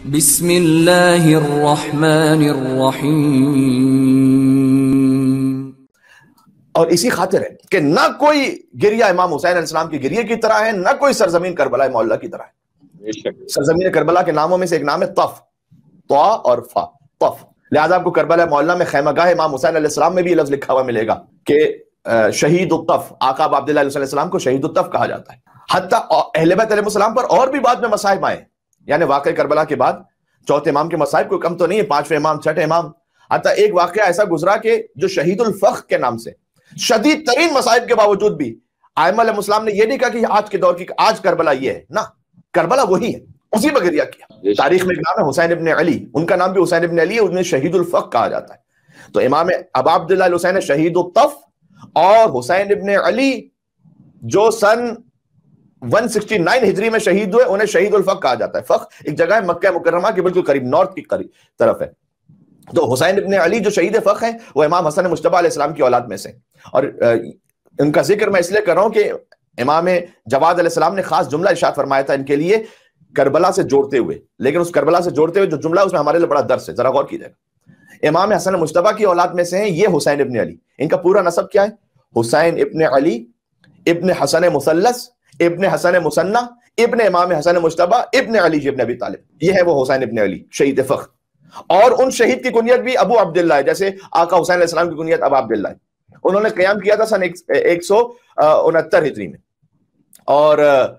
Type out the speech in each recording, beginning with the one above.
بسم اللہ الرحمن الرحیم۔ اور اسی خاطر ہے کہ نہ کوئی گریہ امام حسین علیہ السلام کی گریہ کی طرح ہے، نہ کوئی سرزمین کربلا معلّہ کی طرح ہے۔ سرزمین کربلا کے ناموں میں سے ایک نام ہے طف، طا اور فا، طف۔ لہذا آپ کو کربلا معلّہ میں خیمگاہ امام حسین علیہ السلام میں بھی یہ لفظ لکھا ہوا ملے گا کہ شہید الطف، آقا ابو عبداللہ علیہ السلام کو شہید الطف کہا جاتا ہے۔ حتیٰ اہل بیت علیہ السلام پر اور بھی بعد میں مصائب آئے، یعنی واقعہ کربلا کے بعد چوتھے امام کے مصائب کوئی کم تو نہیں ہے، پانچویں امام، چھٹے امام، حتیٰ ایک واقعہ ایسا گزرا کہ جو شہید الفخ کے نام سے شدید ترین مصائب کے باوجود بھی ائمہ علیہ السلام نے یہ نہیں کہا کہ آج کے دور کی آج کربلا یہ ہے، نہ، کربلا وہی ہے، اسی پر گریہ کیا۔ تاریخ میں ایک نام ہے حسین ابن علی، ان کا نام بھی حسین ابن علی ہے، انہیں شہید الفخ کہا جاتا ہے۔ تو امام ابو عبداللہ الحسین شہید الطف اور حسین ابن علی جو سن 169 ہجری میں شہید ہوئے، انہیں شہید الفخ کہا جاتا ہے۔ فخ ایک جگہ ہے مکہ مکرمہ کے بالکل قریب، نارتھ کی قریب طرف ہے۔ تو حسین ابن علی جو شہید فخ ہیں وہ امام حسن مجتبی علیہ السلام کی اولاد میں سے، اور ان کا ذکر میں اس لیے کر رہا ہوں کہ امام جواد علیہ السلام نے خاص جملہ ارشاد فرمایا تھا ان کے لیے کربلا سے جوڑتے ہوئے، لیکن اس کربلا سے جوڑتے ہوئے جو جملہ اس میں ہمارے لیے بڑا درس ہے، ذرا غور کیجیے گا۔ امام حسن مجتبی کی اولاد میں سے ہیں یہ حسین ابن علی، ان کا پورا نسب کیا ہے؟ حسین ابن علی ابن حسن مثلث ابن حسن مثنى ابن امام حسن مجتبی ابن علی ابن ابی طالب، یہ ہے وہ حسین ابن علی شہید فخر۔ اور ان شہید کی کنیت بھی ابو عبداللہ ہے، جیسے آقا حسین علیہ السلام کی کنیت ابو عبداللہ ہے۔ انہوں نے قیام کیا تھا سن 169 ہجری میں، اور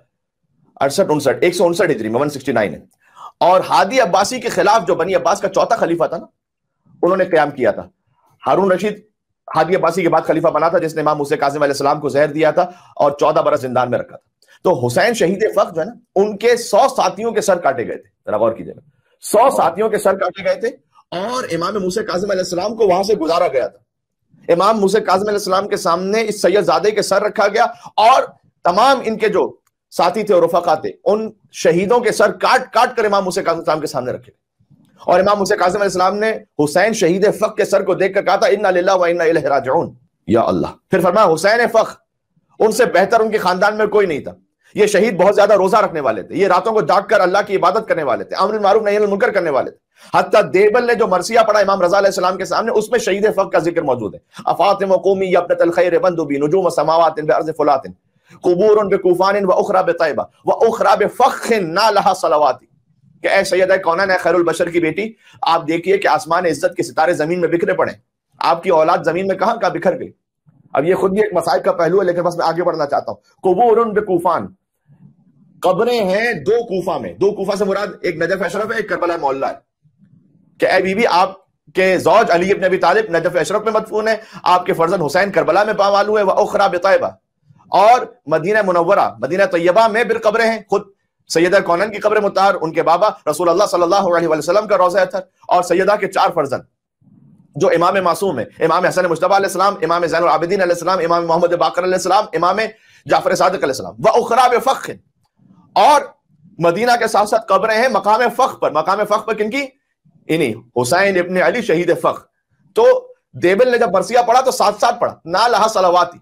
159 ہجری میں 169 ہے۔ اور ہادی عباسی کے خلاف جو بنی عباس کا چوتھا خلیفہ تھا نا، انہوں نے قیام کیا تھا۔ ہارون رشید ہادی عباسی کے بعد خلیفہ بنا تھا، جس نے امام موسیٰ کاظم علیہ السلام کو زہر دیا تھا اور 14 برس زندان میں رکھا تھا۔ تو حسین شہید فخر جو ہے نا، ان کے 100 ساتھیوں کے سر کاٹے گئے تھے، ذرا غور کیجیے گا، 100 ساتھیوں کے سر کاٹے گئے تھے، اور امام موسیٰ کاظم علیہ السلام کو وہاں سے گزارا گیا تھا۔ امام موسیٰ کاظم علیہ السلام کے سامنے اس سید زادے کے سر رکھا گیا، اور تمام ان کے جو ساتھی تھے اور رفقا تھے، ان شہیدوں کے سر کاٹ کاٹ کر امام موسیٰ کاظم السلام کے سامنے رکھے۔ اور امام موسیٰ کاظم علیہ السلام نے حسین شہید فخر کے سر کو دیکھ کر کہا تھا انا للہ و انا الیہ راجعون، یا اللہ۔ پھر فرمایا حسین فخر، ان سے بہتر ان کے خاندان میں کوئی نہیں تھا، یہ شہید بہت زیادہ روزہ رکھنے والے تھے، یہ راتوں کو جاگ کر اللہ کی عبادت کرنے والے تھے، امر بالمعروف نہی عن المنکر کرنے والے تھے۔ حتیٰ دیبل نے جو مرثیہ پڑھا امام رضا علیہ السلام کے سامنے، اس میں شہید فخر کا ذکر موجود ہے۔ افاطم قومی ابنۃ الخیر وندبی نجوم سماوات بارض فلات قبور بکوفان واخری بطیبہ واخری بفخر نالھا صلوات، کہ اے سیدہ کونین، اے خیر البشر کی بیٹی، آپ دیکھیے کہ آسمان عزت کے ستارے زمین میں بکھرے پڑے، آپ کی اولاد زمین میں کہاں کہاں بکھر گئی۔ اب یہ خود بھی ایک مصائب کا پہلو ہے، لیکن بس میں آگے بڑھنا چاہتا ہوں۔ قبور بکوفان، قبریں ہیں دو کوفہ میں، دو کوفہ سے مراد ایک نجف اشرف ہے، ایک کربلا معلّہ ہے، کہ اے بی بی آپ کے زوج علی ابن ابی طالب نجف اشرف میں مدفون ہے، آپ کے فرزند حسین کربلا میں پامال ہوئے، وَأُخْرَى بِطَيْبَةٍ، اور مدینہ منورہ مدینہ طیبہ میں بھی قبریں ہیں، خود سیدہ کونین کی قبر مطہر، ان کے بابا رسول اللہ صلی اللہ علیہ وسلم کا روضہ اطہر، اور سیدہ کے 4 فرزند جو امام معصوم ہے، امام حسن مجتبی علیہ السلام، امام زین العابدین علیہ السلام، امام محمد باقر علیہ السلام، امام جعفر صادق علیہ السلام، وَأُخْرَى بِفَخْرٍ، اور مدینہ کے ساتھ ساتھ قبریں ہیں مقام فخر پر۔ مقام فخر پر کن کی؟ انہی حسین ابن علی شہید فخر۔ تو دیبل نے جب مرثیہ پڑھا تو ساتھ ساتھ پڑھا نالھا صلواتی،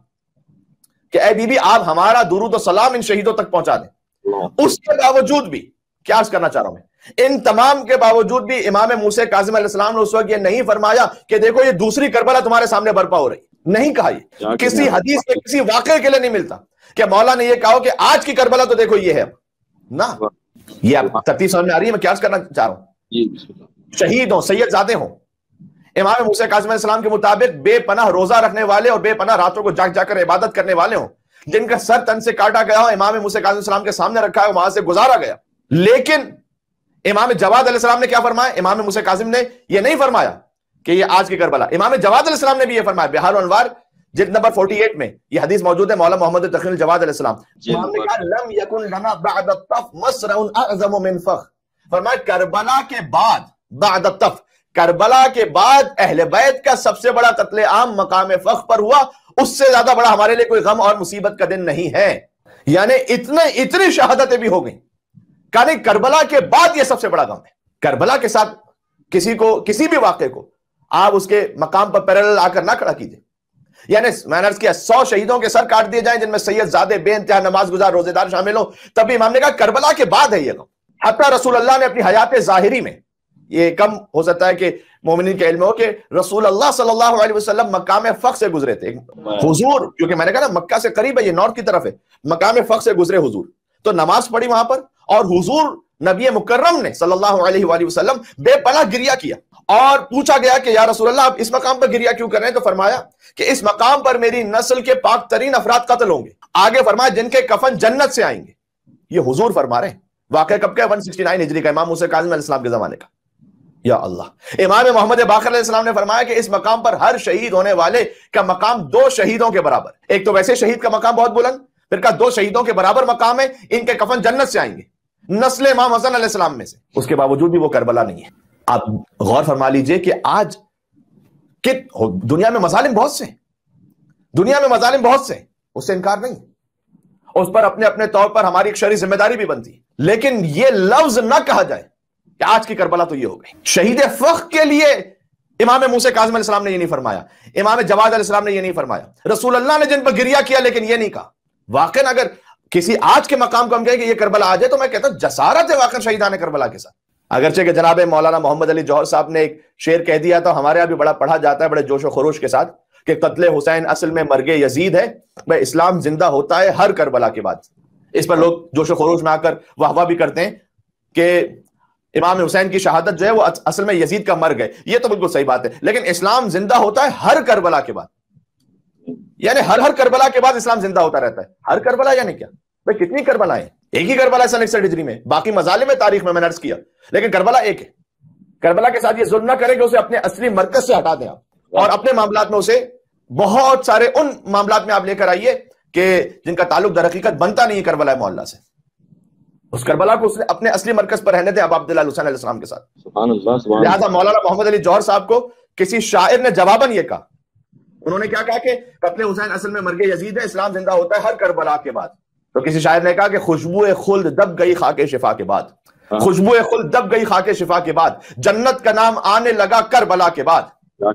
کہ اے بی بی آپ ہمارا درود و سلام ان شہیدوں تک پہنچا دیں۔ اس کے باوجود بھی کیا عرض کرنا چاہ رہا ہوں میں، ان تمام کے باوجود بھی امام موسیٰ کاظم علیہ السلام نے اس وقت یہ نہیں فرمایا کہ دیکھو یہ دوسری کربلا تمہارے سامنے برپا ہو رہی، نہیں کہا۔ یہ کسی حدیث میں کسی واقعے کے لیے نہیں ملتا کہ مولا نے یہ کہا کہ آج کی کربلا تو دیکھو یہ ہے، نہ۔ یہ ترتیب سمجھ میں آ رہی ہے میں کیا عرض کرنا چاہ رہا ہوں؟ شہید ہوں، سید زادے ہوں، امام موسیٰ کاظم علیہ السلام کے مطابق بے پناہ روزہ رکھنے والے اور بے پناہ راتوں کو جاگ جا کر عبادت کرنے والے ہوں، جن کا سر تن سے کاٹا گیا ہو، امام موسیٰ کاظم علیہ السلام کے سامنے رکھا ہے، وہاں سے گزارا گیا۔ لیکن امام جواد علیہ السلام نے کیا فرمایا؟ امام موسیٰ کاظم نے یہ نہیں فرمایا کہ یہ آج کی کربلا، امام جواد علیہ السلام نے بھی یہ فرمایا۔ بہار الانوار جلد نمبر 48 میں یہ حدیث موجود ہے، مولا محمد تقی الجواد علیہ السلام، امام نے کہا لم یکن لنا بعد الطف مصرع اعظم من فخر، فرمایا کربلا کے بعد، بعد الطف، کربلا کے بعد اہل بیت کا سب سے بڑا قتل عام مقام فخر پر ہوا، اس سے زیادہ بڑا ہمارے لیے کوئی غم اور مصیبت کا دن نہیں ہے۔ یعنی اتنی شہادتیں بھی ہو گئیں، کہ کربلا کے بعد یہ سب سے بڑا غم ہے۔ کربلا کے ساتھ کسی بھی واقعے کو آپ اس کے مقام پر پیرالل آ کر نہ کھڑا کیجئے۔ یعنی میں نے عرض کیا 100 شہیدوں کے سر کاٹ دیے جائیں جن میں سید زادے بے انتہا نماز گزار روزے دار شامل ہوں، تب بھی امام نے کہا کربلا کے بعد ہے یہ غم۔ حتیٰ رسول اللہ نے اپنی حیات ظاہری میں، یہ کم ہو سکتا ہے کہ مومنین کے علم ہو کہ رسول اللہ صلی اللہ علیہ وسلم مقام فخر سے گزرے تھے حضور، کیونکہ میں نے کہا نا مکہ سے قریب ہے، یہ نارتھ کی طرف ہے، مقام فخر سے گزرے حضور، تو نماز پڑھی وہاں پر، اور حضور نبی مکرم نے صلی اللہ علیہ وآلہ وسلم بے پناہ گریہ کیا، اور پوچھا گیا کہ یا رسول اللہ آپ اس مقام پر گریہ کیوں کر رہے ہیں؟ تو فرمایا کہ اس مقام پر میری نسل کے پاک ترین افراد قتل ہوں گے، آگے فرمایا جن کے کفن جنت سے آئیں گے۔ یہ حضور فرما رہے ہیں، واقعہ کب کا؟ 169 ہجری کا، امام موسیٰ کاظم علیہ السلام کے زمانے کا۔ یا اللہ، امام محمد باقر علیہ السلام نے فرمایا کہ اس مقام پر ہر شہید ہونے والے کا مقام 2 شہیدوں کے برابر، ایک تو ویسے شہید کا مقام بہت بلند، پھر کا 2 شہیدوں کے برابر مقام ہے، ان کے کفن جنت سے آئیں گے، نسل امام حسن علیہ السلام میں سے۔ اس کے باوجود بھی وہ کربلا نہیں ہے۔ آپ غور فرما لیجئے کہ آج دنیا میں مظالم بہت سے ہیں، دنیا میں مظالم بہت سے ہیں، اس سے انکار نہیں، اس پر اپنے اپنے طور پر ہماری ایک شرعی ذمہ داری بھی بنتی ہے، لیکن یہ لفظ نہ کہا جائے کہ آج کی کربلا تو یہ ہو گئی۔ شہید فخر کے لیے امام موسیٰ کاظم علیہ السلام نے یہ نہیں فرمایا، امام جواد علیہ السلام نے یہ نہیں فرمایا، رسول اللہ نے جن پر گریہ کیا لیکن یہ نہیں کہا۔ واقعا اگر کسی آج کے مقام کو ہم کہیں کہ یہ کربلا آ جائے تو میں کہتا ہوں جسارت ہے واقعا شہیدان کربلا کے ساتھ۔ اگرچہ کہ جناب مولانا محمد علی جوہر صاحب نے ایک شعر کہہ دیا تو ہمارے یہاں بھی بڑا پڑھا جاتا ہے بڑے جوش و خروش کے ساتھ کہ قتل حسین اصل میں مرگ یزید ہے، بھائی اسلام زندہ ہوتا ہے ہر کربلا کے بعد۔ اس پر لوگ جوش و خروش میں آ کر واہ واہ بھی کرتے ہیں کہ امام حسین کی شہادت جو ہے وہ اصل میں یزید کا مرگ ہے، یہ تو بالکل صحیح بات ہے، لیکن اسلام زندہ ہوتا ہے ہر کربلا کے بعد، یعنی ہر کربلا کے بعد اسلام زندہ ہوتا رہتا ہے۔ ہر کربلا یعنی کیا بھائی؟ کتنی کربلا ہیں؟ ایک ہی کربلا ہے سن 61 ہجری میں، باقی مظالم ہے تاریخ میں نے عرض کیا، لیکن کربلا ایک ہے۔ کربلا کے ساتھ یہ ظلم نہ کریں کہ اسے اپنے اصلی مرکز سے ہٹا دیں آپ، اور اپنے معاملات میں اسے بہت سارے ان معاملات میں آپ لے کر آئیے کہ جن کا تعلق در حقیقت بنتا نہیں ہے کربلا معلّہ سے۔ اس کربلا کو اس نے اپنے اصلی مرکز پر رہنے دیں ابا عبداللہ حسین علیہ السلام کے ساتھ۔ سبحان اللہ، سبحان اللہ۔ لہذا مولانا محمد علی جوہر صاحب کو کسی شاعر نے جواباً یہ کہا، انہوں نے کیا کہا کہ قتل حسین اصل میں مرگ یزید ہے، اسلام زندہ ہوتا ہے ہر کربلا کے بعد۔ تو کسی شاعر نے کہا کہ خوشبو خلد دب گئی خاک شفا کے بعد، خوشبو خلد دب گئی خاک شفا کے بعد، جنت کا نام آنے لگا کربلا کے بعد۔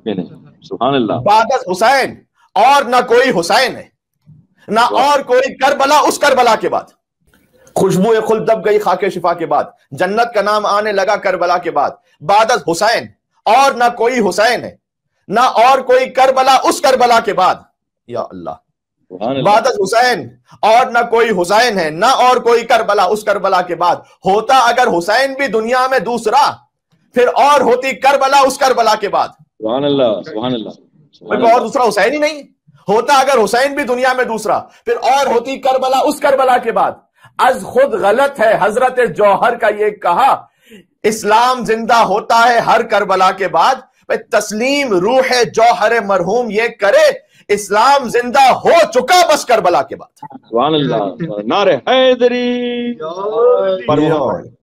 سبحان اللہ۔ بعد از حسین اور نہ کوئی حسین ہے، نہ اور کوئی کربلا اس کربلا کے بعد۔ خوشبو خلد دب گئی خاک شفا کے بعد، جنت کا نام آنے لگا کربلا کے بعد، بعد از حسین اور نہ کوئی حسین ہے، نہ اور کوئی کربلا اس کربلا کے بعد۔ یا اللہ، بعد از حسین اور نہ کوئی حسین ہے، نہ اور کوئی کربلا اس کربلا کے بعد۔ ہوتا اگر حسین بھی دنیا میں دوسرا، پھر اور ہوتی کربلا اس کربلا کے بعد۔ سبحان اللہ، سبحان اللہ۔ اور دوسرا حسین ہی نہیں، ہوتا اگر حسین بھی دنیا میں دوسرا، پھر اور ہوتی کربلا اس کربلا کے بعد۔ از خود غلط ہے حضرت جوہر کا یہ کہا، اسلام زندہ ہوتا ہے ہر کربلا کے بعد۔ تسلیم روح جوہر مرحوم یہ کرے، اسلام زندہ ہو چکا بس کربلا کے بعد۔ سبحان اللہ، نعرہ حیدری۔